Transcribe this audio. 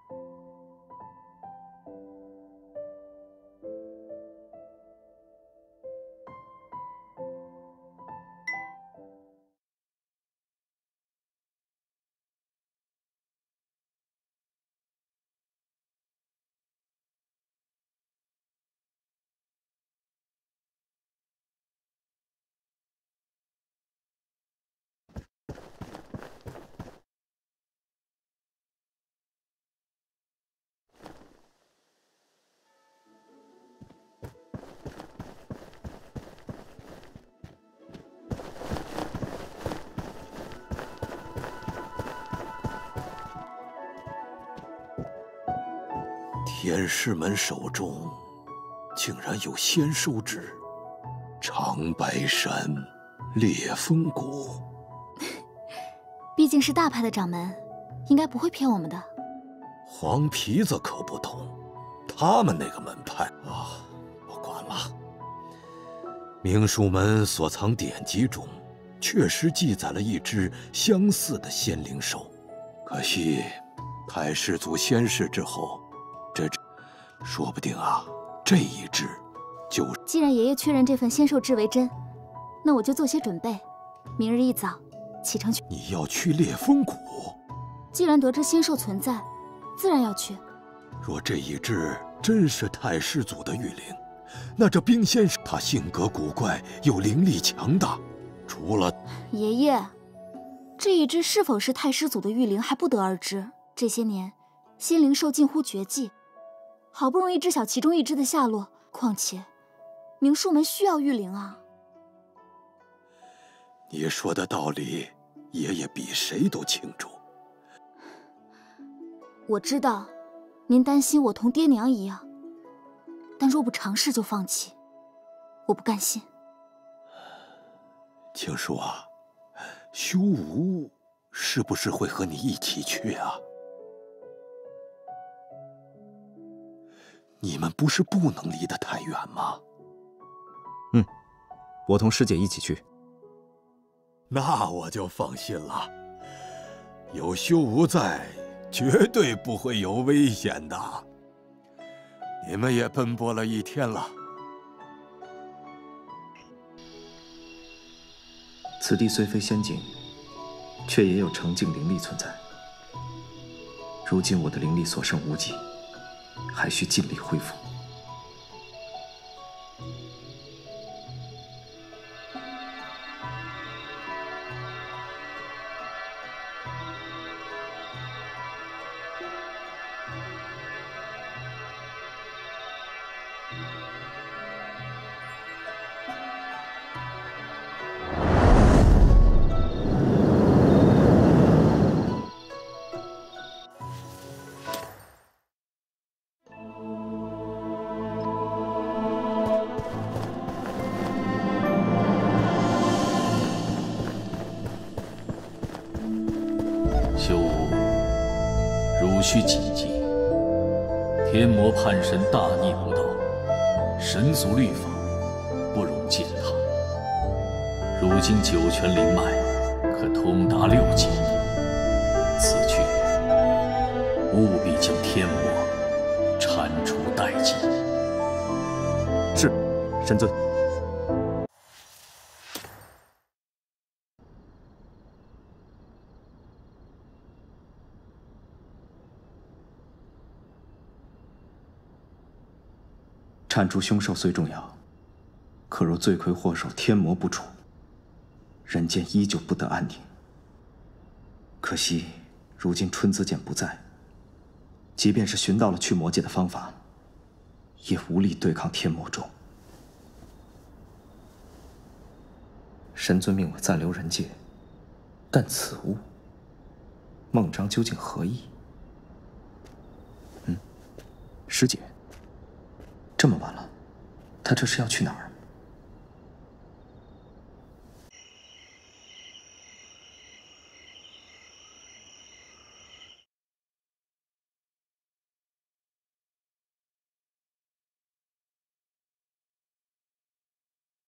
天师门手中竟然有仙收之长白山裂风谷。 毕竟是大派的掌门，应该不会骗我们的。 黄皮子可不同，他们那个门派啊，不管了。明术门所藏典籍中，确实记载了一只相似的仙灵兽，可惜太师祖仙逝之后，说不定啊，这一只就…… 既然爷爷确认这份仙兽志为真，那我就做些准备，明日一早启程去。 你要去裂风谷？ 既然得知仙兽存在，自然要去。 若这一只真是太师祖的御灵，那这冰仙师他性格古怪又灵力强大，除了…… 爷爷，这一只是否是太师祖的御灵还不得而知。这些年，仙灵兽近乎绝迹。好不容易知晓其中一只的下落，况且明术门需要御灵啊。 你说的道理，爷爷比谁都清楚。 我知道，您担心我同爹娘一样，但若不尝试就放弃，我不甘心。 青叔啊，修吾是不是会和你一起去啊？你们不是不能离得太远吗？ 我同师姐一起去。 那我就放心了，有修吾在，绝对不会有危险的。你们也奔波了一天了。 此地虽非仙境，却也有澄净灵力存在。如今我的灵力所剩无几，还需尽力恢复。 修吾，汝需谨记，天魔叛神大逆不道，神族律法不容践踏。如今九泉灵脉可通达6极，此去务必将天魔铲除殆尽。 是，神尊。铲除凶兽虽重要，可若罪魁祸首天魔不除，人间依旧不得安宁。可惜如今春子简不在，即便是寻到了去魔界的方法，也无力对抗天魔众。神尊命我暂留人界，但此物，孟章究竟何意？师姐。这么晚了，他这是要去哪儿？